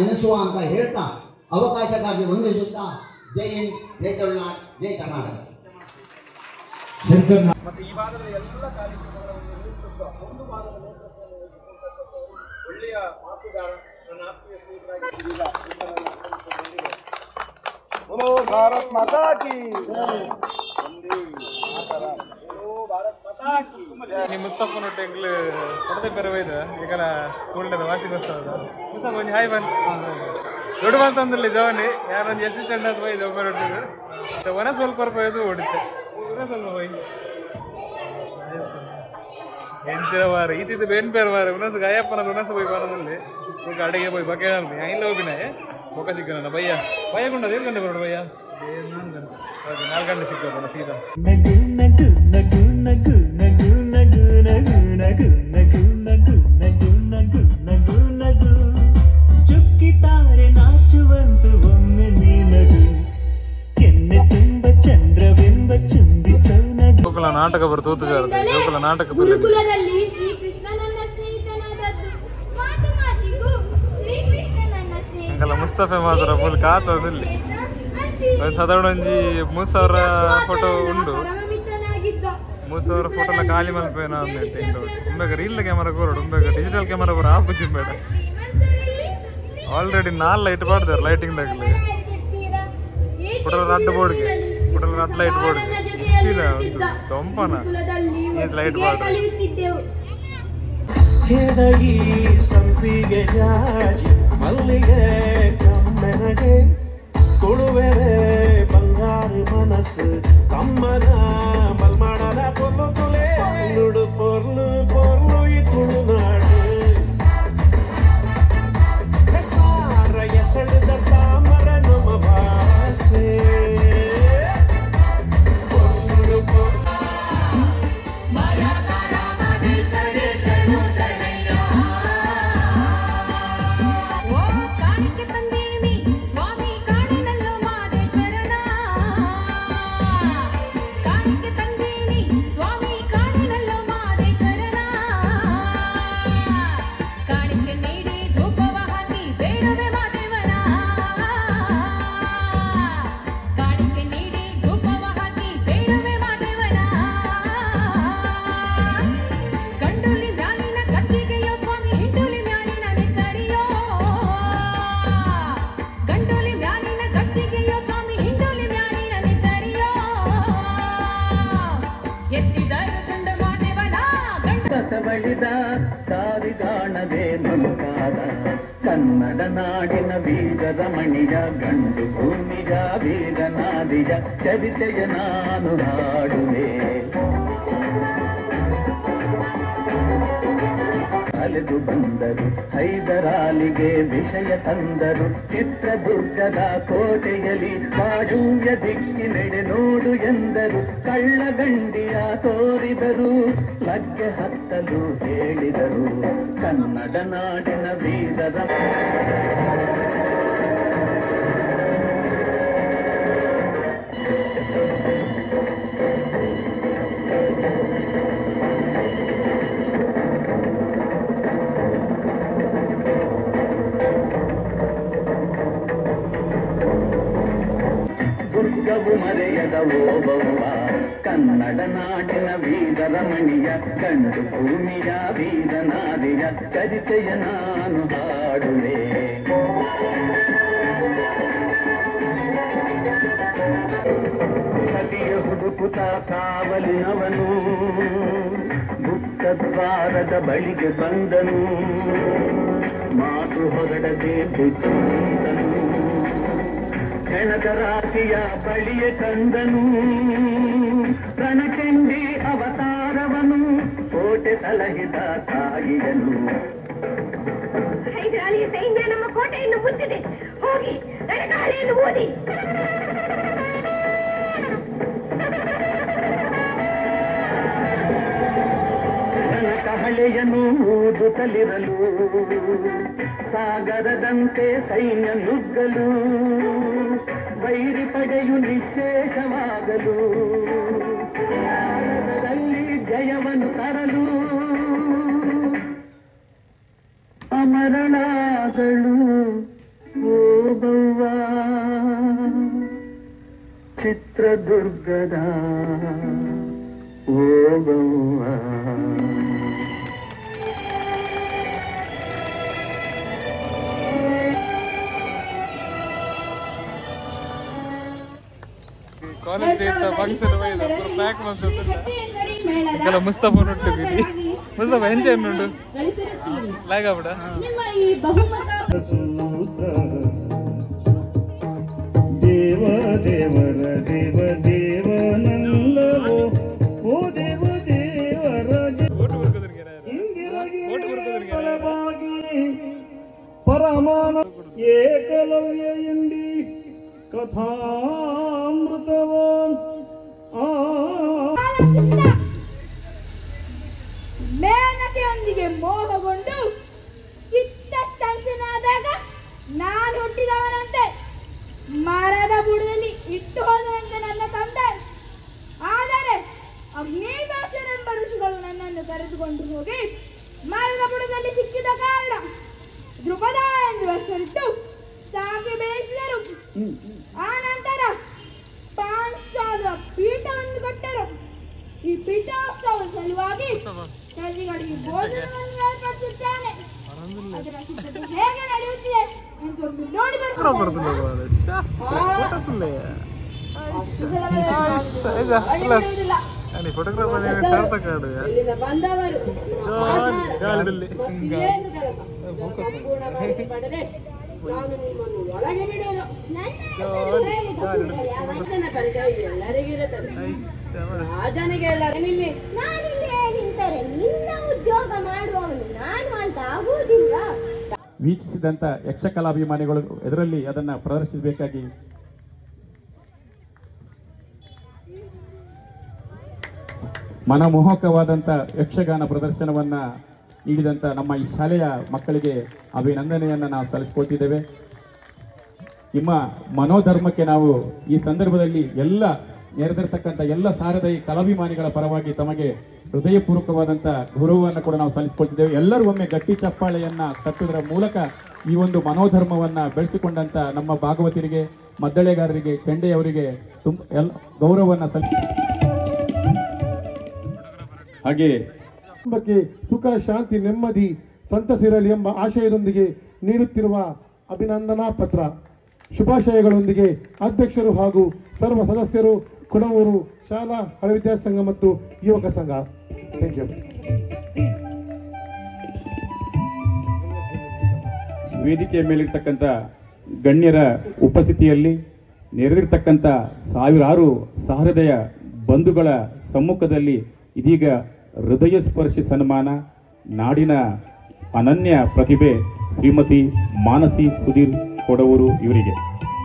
ನೆನೆಸುವ ಅಂತ ಹೇಳ್ತಾ ಅವಕಾಶಕ್ಕಾಗಿ ವಂದಿಸುತ್ತಾ ಜೈ ಹಿಂದ್, ಜೈ ತಮಿಳುನಾಡು, ಜೈ ಕರ್ನಾಟಕ. ಮತ್ತೆ ಈ ಭಾಗದ ಎಲ್ಲ ಕಾರ್ಯಕ್ರಮಗಳನ್ನು ನೇತೃತ್ವ ಒಂದು ಭಾಗದ ನೇತೃತ್ವವನ್ನು ವಹಿಸಿಕೊಂಡಂಥವರು ಒಳ್ಳೆಯ ಮಾತುಗಾರ ನನ್ನ ಆತ್ಮೀಯ ಸ್ನೇಹಿತರಾಗಿ बोलो भारत माता की ಭಾರತ್ ಮಾತಾ ಕಿ ಮುಸ್ತಫನ್ ಟೆಂಗ್ಲು ಕೊಡದೆ ಬರವೈದು ಈಗ ಸ್ಕೂಲ್ದ ವಾರ್ಷಿಕೋತ್ಸವದ ಮುಸ್ತಫ ಒಂದು ಹಾಯ್ ಬನ್ ದೊಡ್ಡ ಬಂತಂದ್ರಲ್ಲಿ ಜವನಿ ಯಾರೊಂದು ಅಸಿಸ್ಟೆಂಟ್ ಅಂತ ಹೋಯ್ದು ಒಬ್ಬರು ಹೊಟ್ಟಿದ್ದು ಒನ ಸ್ವಲ್ಪ ರೂಪಾಯಿ ಓಡುತ್ತೆ ಸ್ವಲ್ಪ ಹೋಯ್ತು ಎಂಚಿರವಾರ ಈತಿದ್ದು ಬೇನ್ ಪೇರವಾರ ಉನಸ್ ಗಾಯಪ್ಪನ ಉನಸ್ ಹೋಗಿ ಬಾರದಲ್ಲಿ ಈಗ ಅಡಿಗೆ ಹೋಗಿ ಬಗೆ ಇಲ್ಲ ಹೋಗಿನಾಯೆ ಬೊಕ್ಕ ಸಿಕ್ಕನ ಭಯ್ಯ ಭಯ ಕೊಂಡ ಏನು ಗಂಟೆ ಬರೋಣ ಭಯ್ಯ 4 ಗಂಟೆ ಸಿಕ್ಕೋಣ ಸೀದಾ ಚುಕ್ಕಿತಾರೆ ನಾಚುವಂತು ಒಮ್ಮೆ ನೀನದು ಕೆನ್ನೆ ತುಂಬ ಚಂದ್ರವೆಂಬ ಚುಂಬಿಸೋ ಜೋಕುಲ ನಾಟಕ ಬರ್ ತೂತುಗಾರ ಜೋಕುಲ ನಾಟಕ ಗುರುಕುಲದಲ್ಲಿ ಶ್ರೀಕೃಷ್ಣ ನನ್ನ ಸ್ನೇಹಿತನಾದದ್ದು ಮಾತು ಮಾತಿಗೂ ಶ್ರೀಕೃಷ್ಣ ನನ್ನ ಸ್ನೇಹಿತ ಅಂಕಲ ಮುಸ್ತಫೆ ಮಾತ್ರ ಫುಲ್ ಕಾತದಲ್ಲಿ ಸಾಧಾರಣ ಒಂಜಿ 3000 ಫೋಟೋ ಉಂಡು 3000 ಫೋಟೋಲ ಖಾಲಿ ಮಲ್ಪೇನ ಉಂಬೆಗ ರೀಲ್ ಕ್ಯಾಮರಾ ಕೋರಡು ಉಂಬೆಗ ಡಿಜಿಟಲ್ ಕ್ಯಾಮರಾ ಬರ ಆಪುಜಿ ಬೇಡ ಆಲ್ರೆಡಿ 4 ಲೈಟ್ ಪಾಡ್ದಾರ ಲೈಟಿಂಗ್ ದಾಗಲಿ ಫೋಟೋ ರಡ್ಡು ಬೋರ್ಡ್ಗೆ ಫೋಟೋ ರಡ್ ಲೈಟ್ ಬೋರ್ಡ್ಗೆ ಹೆಚ್ಚಿನ ಒಂದು ದೊಂಪನ ಈ ಲೈಟ್ ಪಾಡ್ರೆ ಕೆಳಗಿ ಸಂಪಿಗೆ ಜಾಜಿ ಮಲ್ಲಿಗೆ ಕಮ್ಮೆನಗೆ ಕೊಡುವೆರೆ ಬಂಗಾರು ಮನಸ್ಸು ಕಮ್ಮನ ಮಲ್ಮಾಡದ ಪೊಲ್ಲು ತುಲೆ ನುಡು ಪೊರ್ಲು ಪೊರ್ಲು ಈ ತುಳುನಾಡು ಸಾರ ಎಸೆದ ತಾಮರ ನಮ ಭಾಷೆ ಪೊರ್ಲು ಪೊರ್ಲು ಬಳಿದ ಕಾರಿಗಾಣದೆ ಮಮಕಾದ ಕನ್ನಡ ನಾಡಿನ ಬೀಜದ ಮಣಿಯ ಗಂಡು ಭೂಮಿಯ ಬೀಜನಾದಿಯ ಚರಿತೆಯ ನಾನು ಹಾಡುವೆ ಅಲೆದು ಬಂದರು ಹೈದರಾಲಿಗೆ ವಿಷಯ ತಂದರು ಚಿತ್ರದುರ್ಗದ ಕೋಟೆಯಲ್ಲಿ ವಾಯುವ್ಯ ದಿಕ್ಕಿನೆಡೆ ನೋಡು ಎಂದರು ಕಳ್ಳಗಂಡಿಯ ತೋರಿದರು ಲಗ್ಗೆ ಹತ್ತಲು ಹೇಳಿದರು ಕನ್ನಡ ನಾಡಿನ ಬೀಜದ ದುರ್ಗವು ಮರೆಯದ ಓಬವ್ವ ಕನ್ನಡ ನಾಡಿನ ವೀರರಮಣಿಯ ಕಂಡು ಭೂಮಿಯ ವೀರನಾದಿಯ ಚರಿತೆಯ ನಾನು ಹಾಡುವೆ ಸತಿಯ ಹುಡುಕುತ ಕಾವಲಿನವನು ಗುಪ್ತದ್ವಾರದ ಬಳಿಗೆ ಬಂದನು ಮಾತು ಹೊರಡದೆ ಬುದ್ಧಿಂತನು ಹೆಣದ ರಾಶಿಯ ಬಳಿಯ ಕಂದನು ರಣಚಂಡಿ ಅವತಾರವನು ಕೋಟೆ ಸಲಹಿದ ತಾಯಿಯನು ಹೈದರಾಲಿಯ ಸೈನ್ಯ ನಮ್ಮ ಕೋಟೆಯನ್ನು ಮುತ್ತಿದೆ ಹೋಗಿ ರಣಗಾಲೆಯನ್ನು ಓದಿ ಕಹಳೆಯನ್ನು ಊದುತ್ತಲಿರಲು ಸಾಗರದಂತೆ ಸೈನ್ಯ ನುಗ್ಗಲು ವೈರಿ ಪಡೆಯು ನಿಶೇಷವಾಗಲು ಭಾರತದಲ್ಲಿ ಜಯವನ್ನು ತರಲು ಅಮರಳಾದಳು ಚಿತ್ರದುರ್ಗದ ಓಗವ್ವ ಕಾಲೇಜ್ ಫಂಕ್ಷನ್ ಪ್ಯಾಕ್ ಬಂದ ಮುಸ್ತಫಾ ನೊಟ್ಟಿದ್ದೀನಿ ಮುಸ್ತಫಾ ಎಂಜಾಯ್ ಉಂಟು ಲಾಗ ಬಿಡ ದೇವ ದೇವರ ದೇವ ದೇವನಲ್ಲವೋ ಓ ದೇವ ದೇವರ ಪರಮಾನ ಏಕಲವ್ಯ ಎಂದಿ ಕಥಾಮೃತವೋ ಮೇನಕೆಯೊಂದಿಗೆ ಮೋಹಗೊಂಡು ಚಿತ್ತ ಚಂಚನಾದಾಗ ನಾನು ಹುಟ್ಟಿದವನಂತೆ ಮರದ ಬುಡದಲ್ಲಿ ಇಟ್ಟು ಹೋದವಂತೆ ನನ್ನ ತಂದೆ. ಆದರೆ ಅಗ್ನಿಭಾಷನೆಂಬ ಋಷಿಗಳು ನನ್ನನ್ನು ಕರೆದುಕೊಂಡು ಹೋಗಿ ಮರದ ಬುಡದಲ್ಲಿ ಸಿಕ್ಕಿದ ಕಾರಣ ದ್ರುಪದ ಎಂದು ಹೆಸರಿಟ್ಟು ಸಾಕಿ ಬೆಳೆಸಿದರು. ಆ ನಂತರ ಪಾಂಚಾಲ ಪೀಠವನ್ನು ಕಟ್ಟರು. ಈ ಪೀಠೋತ್ಸವದ ಸಲುವಾಗಿ ಕವಿಗಳಿಗೆ ಭೋಜನವನ್ನು ಏರ್ಪಡಿಸುತ್ತಾನೆ. ಅದರ ಸಿದ್ಧತೆ ಹೇಗೆ ನಡೆಯುತ್ತಿದೆ ಎಂದು ನೋಡಿ ಬಂದವರು ನಾನು ನಿಮ್ಮನ್ನು ಒಳಗೆ ಬಿಡೋದು. ನನ್ನ ಪರಿಚಯ ಎಲ್ಲರಿಗಿರುತ್ತದೆ. ರಾಜನಿಗೆ ಎಲ್ಲರಿಲ್ಲಿ ನಾನಿಲ್ಲಿ ನಿಂತರೆ ನಿನ್ನ ಉದ್ಯೋಗ ಮಾಡುವವನು ನಾನು ಅಂತ ಆಗುವುದಿಲ್ಲ. ವೀಕ್ಷಿಸಿದಂತ ಯಕ್ಷಕಲಾಭಿಮಾನಿಗಳು ಇದರಲ್ಲಿ ಅದನ್ನ ಪ್ರದರ್ಶಿಸಬೇಕಾಗಿ ಮನಮೋಹಕವಾದಂತ ಯಕ್ಷಗಾನ ಪ್ರದರ್ಶನವನ್ನ ನೀಡಿದಂತ ನಮ್ಮ ಈ ಶಾಲೆಯ ಮಕ್ಕಳಿಗೆ ಅಭಿನಂದನೆಯನ್ನ ನಾವು ಸಲ್ಲಿಸಿಕೊಳ್ತಿದ್ದೇವೆ. ನಿಮ್ಮ ಮನೋಧರ್ಮಕ್ಕೆ ನಾವು ಈ ಸಂದರ್ಭದಲ್ಲಿ ಎಲ್ಲ ನೆರೆದಿರ್ತಕ್ಕಂಥ ಎಲ್ಲ ಸಾರದ ಈ ಕಲಾಭಿಮಾನಿಗಳ ಪರವಾಗಿ ತಮಗೆ ಹೃದಯಪೂರ್ವಕವಾದಂಥ ಗೌರವವನ್ನು ಕೂಡ ನಾವು ಸಲ್ಲಿಸಿಕೊಳ್ತಿದ್ದೇವೆ. ಎಲ್ಲರೂ ಒಮ್ಮೆ ಗಟ್ಟಿ ಚಪ್ಪಾಳೆಯನ್ನ ತಟ್ಟುವುದರ ಮೂಲಕ ಈ ಒಂದು ಮನೋಧರ್ಮವನ್ನ ಬೆಳೆಸಿಕೊಂಡಂತ ನಮ್ಮ ಭಾಗವತರಿಗೆ, ಮದ್ದಳೆಗಾರರಿಗೆ, ಕೆಂಡೆಯವರಿಗೆ ಗೌರವವನ್ನು ಸಲ್ಲಿಸಿ ಹಾಗೆ ಕುಟುಂಬಕ್ಕೆ ಸುಖ, ಶಾಂತಿ, ನೆಮ್ಮದಿ, ಸಂತಸಿರಲಿ ಎಂಬ ಆಶಯದೊಂದಿಗೆ ನೀಡುತ್ತಿರುವ ಅಭಿನಂದನಾ ಪತ್ರ ಶುಭಾಶಯಗಳೊಂದಿಗೆ ಅಧ್ಯಕ್ಷರು ಹಾಗೂ ಸರ್ವ ಸದಸ್ಯರು, ಕುಡವೂರು ಶಾಲಾ ಹಳೆ ವಿದ್ಯಾರ್ಥಿ ಸಂಘ ಮತ್ತು ಯುವಕ ಸಂಘ. Thank you. ವೇದಿಕೆಯ ಮೇಲಿರ್ತಕ್ಕಂಥ ಗಣ್ಯರ ಉಪಸ್ಥಿತಿಯಲ್ಲಿ ನೆರೆದಿರ್ತಕ್ಕಂಥ ಸಾವಿರಾರು ಸಹೃದಯ ಬಂಧುಗಳ ಸಮ್ಮುಖದಲ್ಲಿ ಇದೀಗ ಹೃದಯ ಸ್ಪರ್ಶಿ ಸನ್ಮಾನ ನಾಡಿನ ಅನನ್ಯ ಪ್ರತಿಭೆ ಶ್ರೀಮತಿ ಮಾನಸಿ ಸುಧೀರ್ ಕೊಡವೂರು ಇವರಿಗೆ.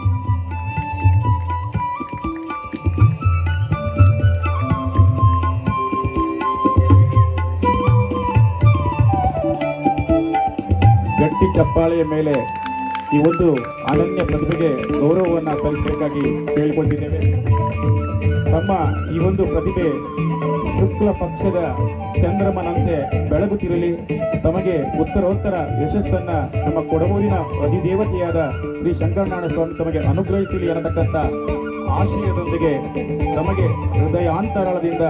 ಗಟ್ಟಿ ಚಪ್ಪಾಳೆಯ ಮೇಲೆ ಈ ಒಂದು ಅನನ್ಯ ಪ್ರತಿಭೆಗೆ ಗೌರವವನ್ನು ಸಲ್ಲಿಸಬೇಕಾಗಿ ಕೇಳಿಕೊಂಡಿದ್ದೇವೆ. ತಮ್ಮ ಈ ಒಂದು ಪ್ರತಿಭೆ ಶುಕ್ಲ ಪಕ್ಷದ ಚಂದ್ರಮನಂತೆ ಬೆಳಗುತ್ತಿರಲಿ, ತಮಗೆ ಉತ್ತರೋತ್ತರ ಯಶಸ್ಸನ್ನ ನಮ್ಮ ಕೊಡವೂರಿನ ಅಧಿದೇವತೆಯಾದ ಶ್ರೀ ಶಂಕರನಾರಾಯಣ ಸ್ವಾಮಿ ತಮಗೆ ಅನುಗ್ರಹಿಸಲಿ ಅನ್ನತಕ್ಕಂಥ ಆಶಯದೊಂದಿಗೆ ತಮಗೆ ಹೃದಯಾಂತರಾಳದಿಂದ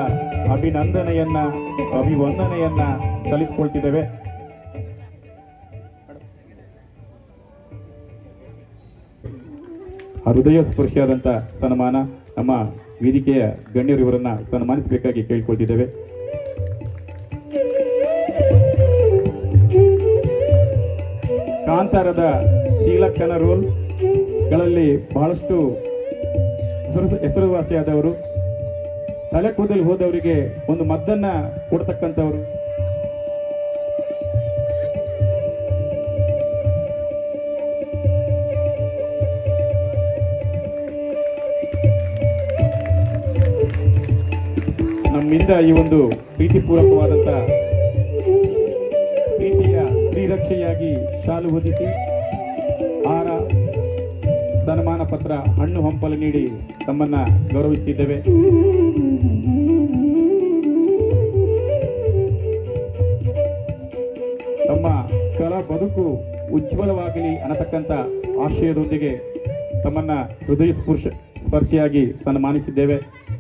ಅಭಿವಂದನೆಯನ್ನ ಸಲ್ಲಿಸಿಕೊಳ್ತಿದ್ದೇವೆ. ಹೃದಯ ಸ್ಪರ್ಶಿಯಾದಂಥ ಸನ್ಮಾನ ನಮ್ಮ ವೇದಿಕೆಯ ಗಣ್ಯರು ಇವರನ್ನ ಸನ್ಮಾನಿಸಬೇಕಾಗಿ ಕೇಳಿಕೊಳ್ತಿದ್ದೇವೆ. ಕಾಂತಾರದ ಶೀಲಕ್ಕನ ರೋಲ್ಗಳಲ್ಲಿ ಬಹಳಷ್ಟು ಹೆಸರುವಾಸಿಯಾದವರು, ತಲೆ ಕೂದಲು ಹೋದವರಿಗೆ ಒಂದು ಮದ್ದನ್ನ ಕೊಡ್ತಕ್ಕಂಥವ್ರು. ನಮ್ಮಿಂದ ಈ ಒಂದು ಪ್ರೀತಿಪೂರ್ವಕವಾದಂಥ ಪ್ರೀತಿಯ ಶ್ರೀರಕ್ಷೆಯಾಗಿ ಶಾಲು ಹೊದಿಸಿ ಹಾರ, ಸನ್ಮಾನ ಪತ್ರ, ಹಣ್ಣು ಹಂಪಲು ನೀಡಿ ತಮ್ಮನ್ನ ಗೌರವಿಸುತ್ತಿದ್ದೇವೆ. ತಮ್ಮ ಕಲಾ ಬದುಕು ಉಜ್ವಲವಾಗಲಿ ಅನ್ನತಕ್ಕಂಥ ಆಶಯದೊಂದಿಗೆ ತಮ್ಮನ್ನ ಹೃದಯ ಸ್ಪರ್ಶಿಯಾಗಿ ಸನ್ಮಾನಿಸಿದ್ದೇವೆ.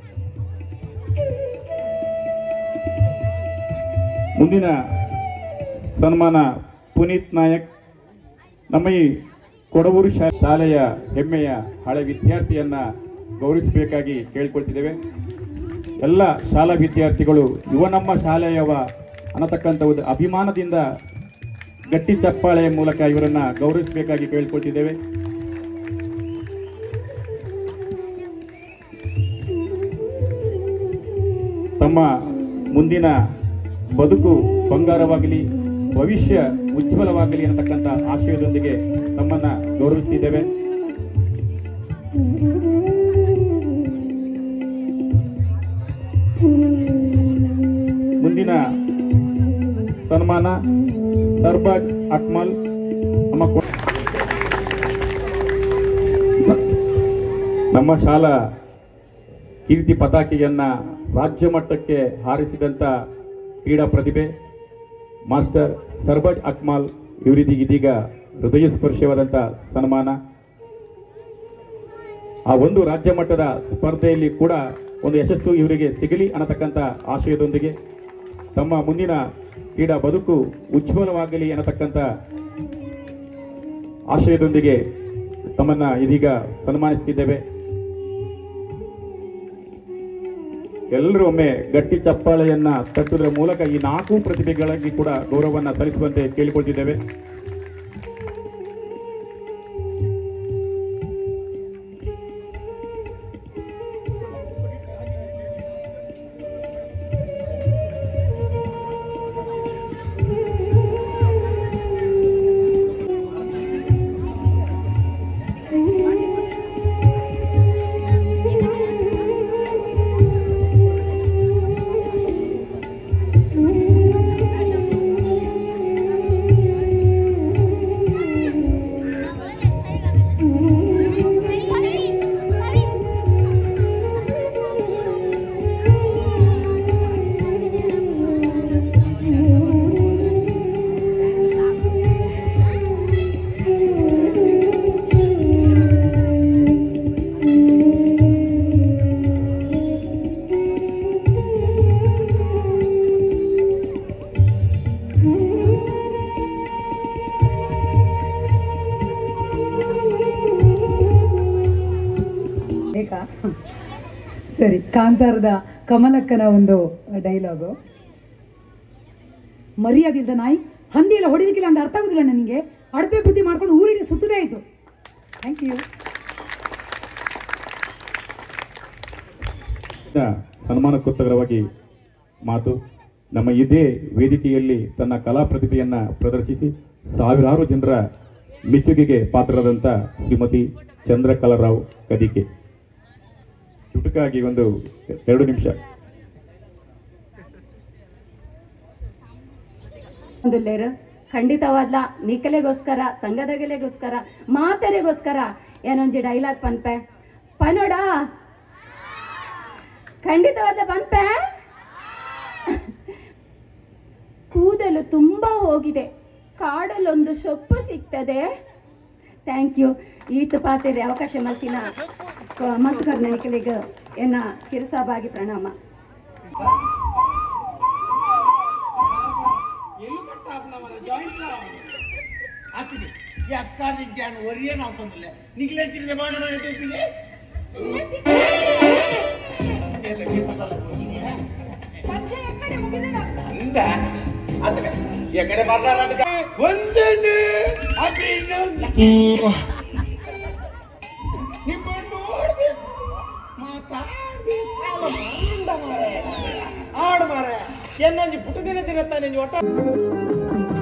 ಮುಂದಿನ ಸನ್ಮಾನ ಪುನೀತ್ ನಾಯಕ್, ನಮ್ಮ ಈ ಕೊಡವೂರು ಶಾಲೆಯ ಹೆಮ್ಮೆಯ ಹಳೆ ವಿದ್ಯಾರ್ಥಿಯನ್ನ ಗೌರವಿಸಬೇಕಾಗಿ ಕೇಳಿಕೊಳ್ತಿದ್ದೇವೆ. ಎಲ್ಲ ಶಾಲಾ ವಿದ್ಯಾರ್ಥಿಗಳು ಇವ ನಮ್ಮ ಶಾಲೆಯವ ಅನ್ನತಕ್ಕಂಥ ಒಂದು ಅಭಿಮಾನದಿಂದ ಗಟ್ಟಿ ಚಪ್ಪಾಳೆಯ ಮೂಲಕ ಇವರನ್ನ ಗೌರವಿಸಬೇಕಾಗಿ ಕೇಳಿಕೊಳ್ತಿದ್ದೇವೆ. ತಮ್ಮ ಮುಂದಿನ ಬದುಕು ಬಂಗಾರವಾಗಲಿ, ಭವಿಷ್ಯ ಉಜ್ವಲವಾಗಲಿ ಅನ್ನತಕ್ಕಂಥ ಆಶಯದೊಂದಿಗೆ ತಮ್ಮನ್ನ ಗೌರವಿಸುತ್ತಿದ್ದೇವೆ. ಮುಂದಿನ ಸನ್ಮಾನ ಸರ್ಬಾಜ್ ಅಕ್ಮಲ್, ನಮ್ಮ ಶಾಲಾ ಕೀರ್ತಿ ಪತಾಕೆಯನ್ನ ರಾಜ್ಯ ಮಟ್ಟಕ್ಕೆ ಹಾರಿಸಿದಂತ ಕ್ರೀಡಾ ಪ್ರತಿಭೆ ಮಾಸ್ಟರ್ ಸರ್ಬಾಜ್ ಅಕ್ಮಲ್ ಇವರಿಗೆ ಇದೀಗ ಹೃದಯ ಸ್ಪರ್ಶವಾದಂಥ ಸನ್ಮಾನ. ಆ ಒಂದು ರಾಜ್ಯ ಮಟ್ಟದ ಸ್ಪರ್ಧೆಯಲ್ಲಿ ಕೂಡ ಒಂದು ಯಶಸ್ಸು ಇವರಿಗೆ ಸಿಗಲಿ ಅನ್ನತಕ್ಕಂಥ ಆಶಯದೊಂದಿಗೆ ತಮ್ಮ ಮುಂದಿನ ಕ್ರೀಡಾ ಬದುಕು ಉಜ್ವಲವಾಗಲಿ ಅನ್ನತಕ್ಕಂಥ ಆಶಯದೊಂದಿಗೆ ತಮ್ಮನ್ನ ಇದೀಗ ಸನ್ಮಾನಿಸುತ್ತಿದ್ದೇವೆ. ಎಲ್ಲರೂ ಒಮ್ಮೆ ಗಟ್ಟಿ ಚಪ್ಪಾಳೆಯನ್ನ ತಟ್ಟುವುದರ ಮೂಲಕ ಈ 4 ಪ್ರತಿಭೆಗಳಿಗೆ ಕೂಡ ಗೌರವವನ್ನು ಸಲ್ಲಿಸುವಂತೆ ಕೇಳಿಕೊಳ್ತಿದ್ದೇವೆ. ಸರಿ, ಕಾಂತಾರದ ಕಮಲಕ್ಕನ ಒಂದು ಡೈಲಾಗು. ಮರಿಯಾಗಿದ್ದ ನಾಯಿ ಹಂದಿ ಎಲ್ಲ ಹೊಡಿಲಿಕ್ಕಿಲ್ಲ ಅಂತ ಅರ್ಥ ಆಗುದಿಲ್ಲ ನನಗೆ. ಅಡಪೆ ಬುದ್ಧಿ ಮಾಡ್ಕೊಂಡು ಊರಿಗೆ ಸುತ್ತದೇ ಆಯ್ತು. Thank you. ಸನ್ಮಾನಕ್ಕೋಸ್ಕರವಾಗಿ ಮಾತು. ನಮ್ಮ ಇದೇ ವೇದಿಕೆಯಲ್ಲಿ ತನ್ನ ಕಲಾ ಪ್ರತಿಭೆಯನ್ನ ಪ್ರದರ್ಶಿಸಿ ಸಾವಿರಾರು ಜನರ ಮೆಚ್ಚುಗೆಗೆ ಪಾತ್ರರಾದಂಥ ಶ್ರೀಮತಿ ಚಂದ್ರಕಲಾರಾವ್ ಕದಿಕೆ. ಚುಟುಕಾಗಿ ಒಂದು 2 ನಿಮಿಷ. ಖಂಡಿತವಾದ್ಲ ನಿಕಲೆಗೋಸ್ಕರ, ಸಂಘದಗೆಲೆಗೋಸ್ಕರ, ಮಾತರೆಗೋಸ್ಕರ ಏನೊಂಜಿ ಡೈಲಾಗ್ ಪನ್ಪೆ ಪನೋಡ ಖಂಡಿತವಾದ ಪನ್ಪೆ. ಕೂದಲು ತುಂಬಾ ಹೋಗಿದೆ, ಕಾಡಲ್ಲೊಂದು ಸೊಪ್ಪು ಸಿಗ್ತದೆ. Thank you. ಈತ ಪಾತ್ರೆ ಅವಕಾಶ ಮಲ್ತಿನ ಮಸ್ಕರ್ ನಾಯಕಲಿಗೆ ಎನ್ನ ಶಿರಸಾಬಾಗಿ ಪ್ರಣಾಮ. ಆಡು ಮಾರ ಎನ್ನೊಂದು ಪುಟ ದಿನ ತಾನೆ ಒಟ್ಟ